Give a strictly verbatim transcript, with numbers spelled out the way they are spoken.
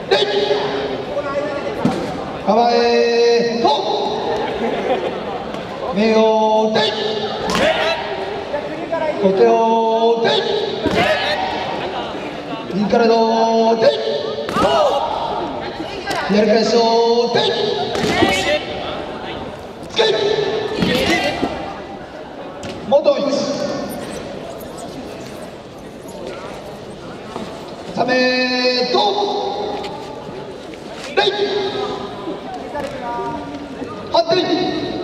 レイ構えと目をレイお手をレイ右からのレイ左からそうレイスケープ元位置ためとレイ反対